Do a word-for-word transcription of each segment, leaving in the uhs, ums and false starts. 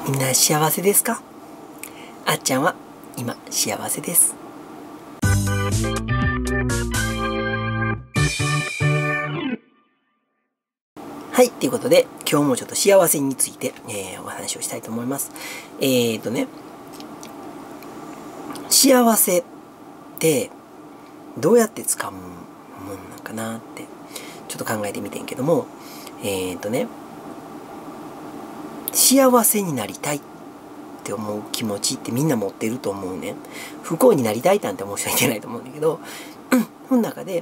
みんな幸せですか？あっちゃんは今幸せです。はい、ということで今日もちょっと幸せについて、えー、お話をしたいと思います。えーとね、幸せってどうやって掴むもんなんかなってちょっと考えてみてんけども、えーとね、幸せになりたいって思う気持ちってみんな持ってると思うね。不幸になりたいなんて思う人はいけないと思うんだけど、その中で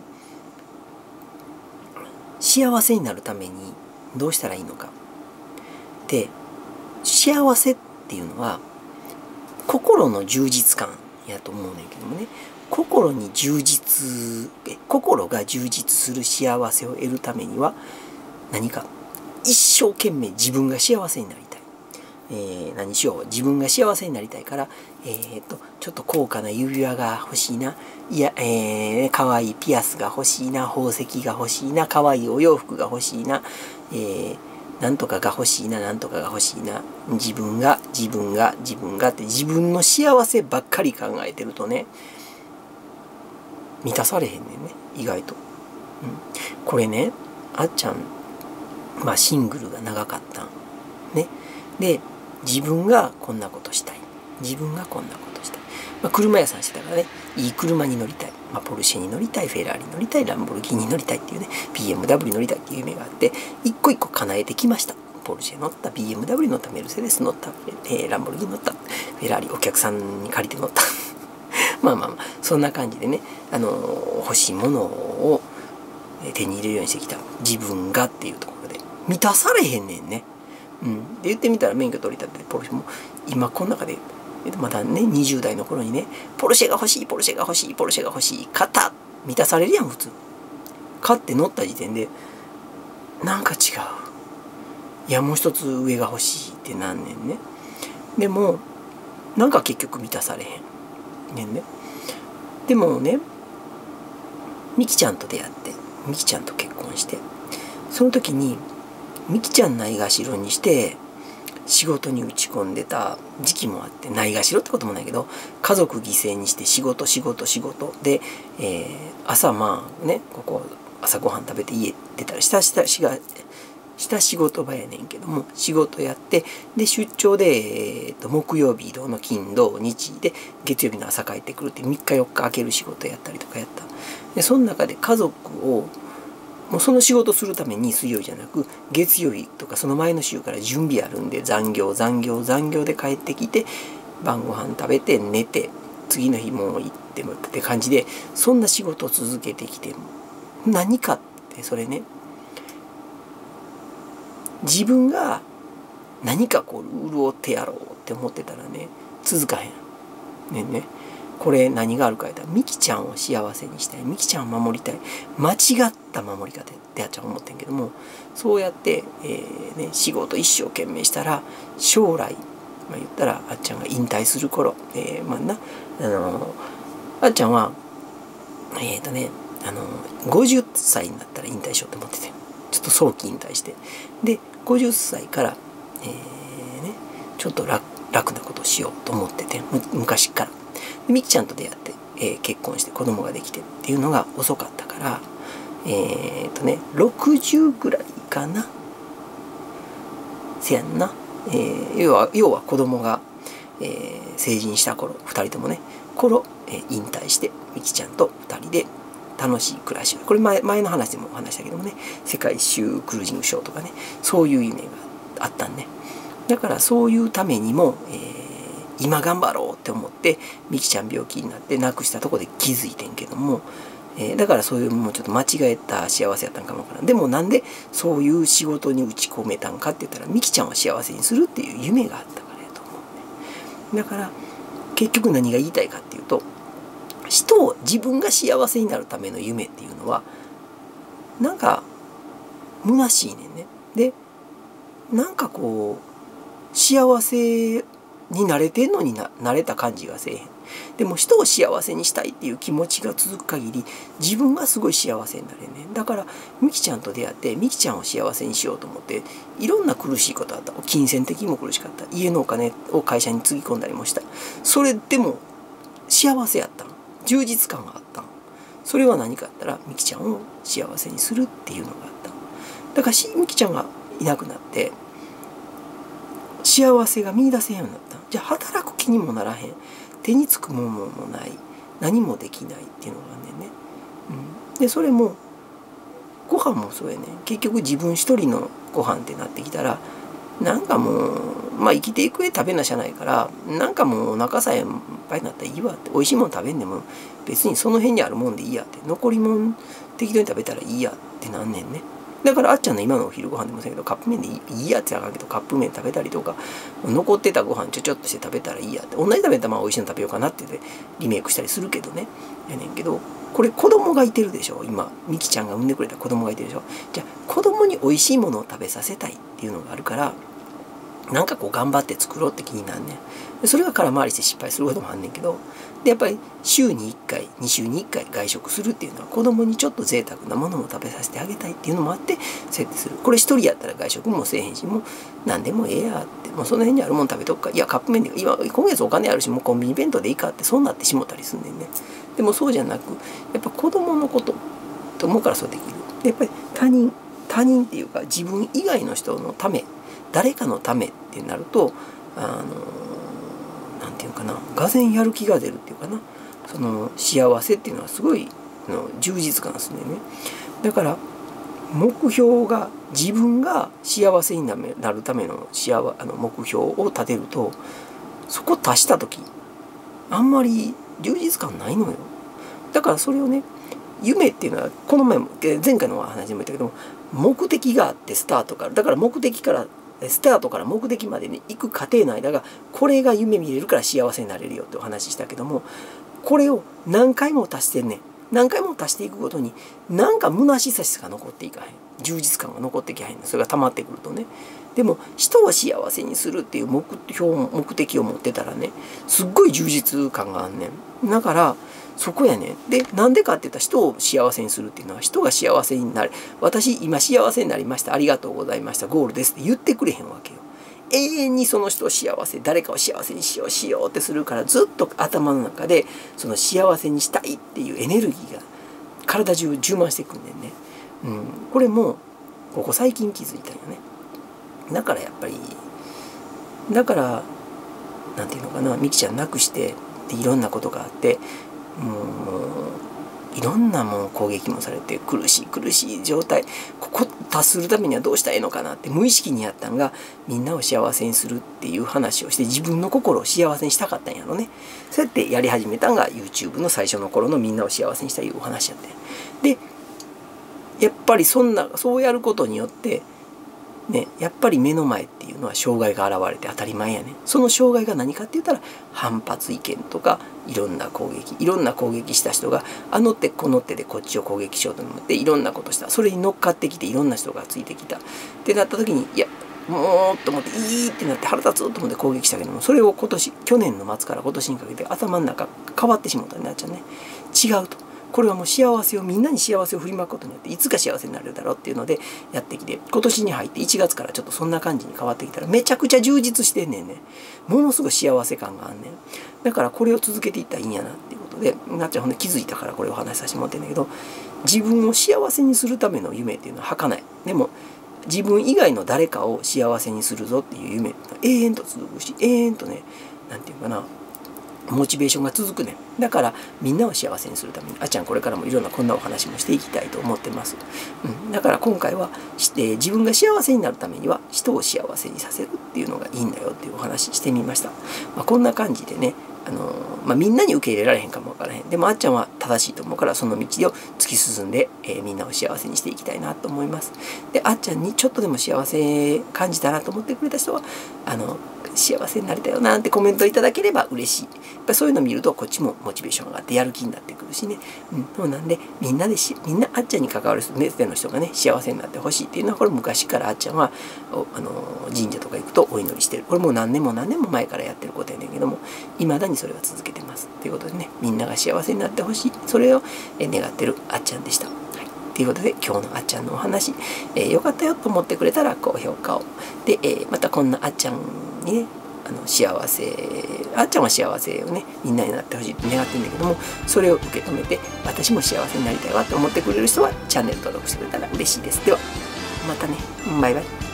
幸せになるためにどうしたらいいのか。で、幸せっていうのは心の充実感やと思うねんけどもね、心に充実、心が充実する幸せを得るためには何か一生懸命自分が幸せになりたい。えー、何しよう、自分が幸せになりたいから、えー、とちょっと高価な指輪が欲しいな、いや、えー、かわいいピアスが欲しいな、宝石が欲しいな、かわいいお洋服が欲しいな、えー、なんとかが欲しいな、なんとかが欲しいな、自分が自分が自分がって自分の幸せばっかり考えてるとね、満たされへんねんね、意外と。うん、これね、あっちゃん、まあシングルが長かったんね。で、自分がこんなことしたい。自分がこんなことしたい。まあ、車屋さんしてたからね、いい車に乗りたい。まあ、ポルシェに乗りたい、フェラーリ乗りたい、ランボルギーニ乗りたいっていうね、ビーエムダブリュー 乗りたいっていう夢があって、一個一個叶えてきました。ポルシェ乗った、ビーエムダブリュー 乗った、メルセデス乗った、えー、ランボルギーニ乗った、フェラーリお客さんに借りて乗った。まあまあまあ、そんな感じでね、あのー、欲しいものを手に入れるようにしてきた自分がっていうところで、満たされへんねんね。うん、で言ってみたら免許取り立ててポルシェも今この中でまだねにじゅう代の頃にね、ポルシェが欲しいポルシェが欲しいポルシェが欲しい買った、満たされるやん普通。買って乗った時点でなんか違う、いやもう一つ上が欲しいってなんねんね。でもなんか結局満たされへんねんね。でもね、ミキちゃんと出会ってミキちゃんと結婚して、その時にミキちゃんないがしろにして仕事に打ち込んでた時期もあって、ないがしろってこともないけど家族犠牲にして仕事仕事仕事で、えー、朝まあねここ朝ごはん食べて家出たら下下しが下仕事場やねんけども、仕事やってで出張で、えー、と木曜日移動の金土日で月曜日の朝帰ってくるってみっかよっか空ける仕事やったりとかやった。でその中で家族をもうその仕事するために水曜日じゃなく月曜日とかその前の週から準備あるんで、残業残業残業で帰ってきて晩ご飯食べて寝て次の日もう行ってもって感じで、そんな仕事を続けてきて、何かってそれね、自分が何かこう潤ってやろうって思ってたらね続かへんねんね。これ何があるか言ったら、ミキちゃんを幸せにしたい、ミキちゃんを守りたい、間違った守り方ってあっちゃん思ってんけども、そうやって、えーね、仕事一生懸命したら将来、まあ、言ったらあっちゃんが引退する頃、えー、まあな、あのー、あっちゃんはえっ、ー、とね、あのー、ごじゅっさいになったら引退しようと思ってて、ちょっと早期引退して、でごじゅっさいから、えーね、ちょっと 楽, 楽なことをしようと思ってて、昔から。ミキちゃんと出会って、えー、結婚して子供ができてっていうのが遅かったから、えっ、ー、とねろくじゅうぐらいかな、せやんな、えー、要は要は子供が、えー、成人した頃ふたりともね頃、えー、引退してミキちゃんとふたりで楽しい暮らしを、これ 前, 前の話でもお話したけどもね、世界一周クルージングショーとかね、そういう夢があったんね。だからそういうためにも、えー今頑張ろうって思ってミキちゃん病気になって亡くしたとこで気づいてんけども、えー、だからそういうもうちょっと間違えた幸せやったんかもわからん。でもなんでそういう仕事に打ち込めたんかって言ったら、ミキちゃんを幸せにするっていう夢があったからやと思うね。だから結局何が言いたいかっていうと、人を自分が幸せになるための夢っていうのはなんか虚しいねんね。でなんかこう幸せに慣れてんのにな慣れた感じがせえへん。でも人を幸せにしたいっていう気持ちが続く限り自分がすごい幸せになれんねん。だからみきちゃんと出会ってみきちゃんを幸せにしようと思っていろんな苦しいことあった。金銭的にも苦しかった。家のお金を会社につぎ込んだりもした。それでも幸せやったん。充実感があったん。それは何かあったらみきちゃんを幸せにするっていうのがあった。だからみきちゃんがいなくなって幸せが見出せんようになった。じゃあ働く気にもならへん。手につくものもない。何もできないっていうのがあんねんね。うん、でそれもご飯もそうやね。結局自分一人のご飯ってなってきたらなんかもうまあ生きていく上食べなしゃないからなんかもうお腹さえいっぱいになったらいいわって、美味しいもん食べんでも別にその辺にあるもんでいいやって、残りもん適当に食べたらいいやってなんねんね。だからあっちゃんの今のお昼ご飯でもそうやけどカップ麺でいいやってあかんけどカップ麺食べたりとか残ってたご飯ちょちょっとして食べたらいいやって、同じ食べたらまあ美味しいの食べようかなって言ってリメイクしたりするけどねやねんけど、これ子供がいてるでしょ。今みきちゃんが産んでくれた子供がいてるでしょ。じゃあ子供に美味しいものを食べさせたいっていうのがあるからなんかこう頑張って作ろうって気になんねん。それが空回りして失敗することもあんねんけど、でやっぱり週にいっかいに週にいっかい外食するっていうのは子供にちょっと贅沢なものも食べさせてあげたいっていうのもあって設定する。これ一人やったら外食もせえへんしもう何でもええやって、もうその辺にあるもん食べとくか、いやカップ麺で今今月お金あるしもうコンビニ弁当でいいかってそうなってしもたりすんねんね。でもそうじゃなくやっぱ子供のことと思うからそうできる。でやっぱり他人他人っていうか自分以外の人のため誰かのためってなるとあのなんていうかな、がぜんやる気が出るっていうかな、その幸せっていうのはすごいの充実感ですね。だから目標が自分が幸せになるための幸あの目標を立てるとそこ達した時あんまり充実感ないのよ。だからそれをね夢っていうのはこの前も前回の話でも言ったけども目的があってスタートからだから目的からスタートから目的までに行く過程の間がこれが夢見れるから幸せになれるよってお話ししたけども、これを何回も足してんねん。何回も足していくごとになんか虚しさしか残っていかへん。充実感が残っていかへん。それが溜まってくるとね。でも人を幸せにするっていう目標目的を持ってたらねすっごい充実感があんねん。だからそこやねん。でなんでかって言ったら人を幸せにするっていうのは人が幸せになる。私今幸せになりました。ありがとうございました。ゴールですって言ってくれへんわけよ。永遠にその人を幸せ誰かを幸せにしようしようってするからずっと頭の中でその幸せにしたいっていうエネルギーが体中充満してくんねんね。うん、これもここ最近気づいたんよね。だからやっぱりだからなんていうのかな、みきちゃん亡くしてでいろんなことがあってもういろんなもう攻撃もされて苦しい苦しい状態、ここ達するためにはどうしたらいいのかなって無意識にやったんがみんなを幸せにするっていう話をして自分の心を幸せにしたかったんやろね。そうやってやり始めたんが YouTube の最初の頃のみんなを幸せにしたいうお話やって。でやっぱりそんなそうやることによってね、やっぱり目の前っていうのは障害が現れて当たり前やね。その障害が何かって言ったら反発意見とかいろんな攻撃いろんな攻撃した人があの手この手でこっちを攻撃しようと思っていろんなことした。それに乗っかってきていろんな人がついてきたってなった時にいやもうと思っていいってなって腹立つと思って攻撃したけども、それを今年去年の末から今年にかけて頭の中変わってしまったんなっちゃうね。違うと。これはもう幸せをみんなに幸せを振りまくことによっていつか幸せになれるだろうっていうのでやってきて、今年に入っていちがつからちょっとそんな感じに変わってきたらめちゃくちゃ充実してんねんね。ものすごい幸せ感があんねん。だからこれを続けていったらいいんやなっていうことでなっちゃんほんで気づいたからこれをお話しさせてもらってんだけど、自分を幸せにするための夢っていうのは儚い。でも自分以外の誰かを幸せにするぞっていう夢って永遠と続くし永遠とねなんていうかなモチベーションが続くね。だからみんなを幸せにするためにあっちゃんこれからもいろんなこんなお話もしていきたいと思ってます、うん、だから今回はして、自分が幸せになるためには人を幸せにさせるっていうのがいいんだよっていうお話してみました、まあ、こんな感じでねあの、まあ、みんなに受け入れられへんかもわからへん。でもあっちゃんは正しいと思うから、その道を突き進んで、えー、みんなを幸せにしていきたいなと思います。であっちゃんにちょっとでも幸せ感じたなと思ってくれた人はあの幸せになれたよなんてコメントいただければ嬉しい。やっぱそういうのを見るとこっちもモチベーションが上がってやる気になってくるしね、うん、そうなんでみんなでしみんなあっちゃんに関わる全ての人がね幸せになってほしいっていうのは、これ昔からあっちゃんはあの神社とか行くとお祈りしてる。これもう何年も何年も前からやってることやねんけども、いまだにそれは続けてますということでね、みんなが幸せになってほしい、それを願ってるあっちゃんでした。ということで今日のあっちゃんのお話、えー、よかったよと思ってくれたら高評価を。で、えー、またこんなあっちゃんにねあの幸せあっちゃんは幸せをねみんなになってほしいって願ってるんだけども、それを受け止めて私も幸せになりたいわと思ってくれる人はチャンネル登録してくれたら嬉しいです。ではまたね、バイバイ。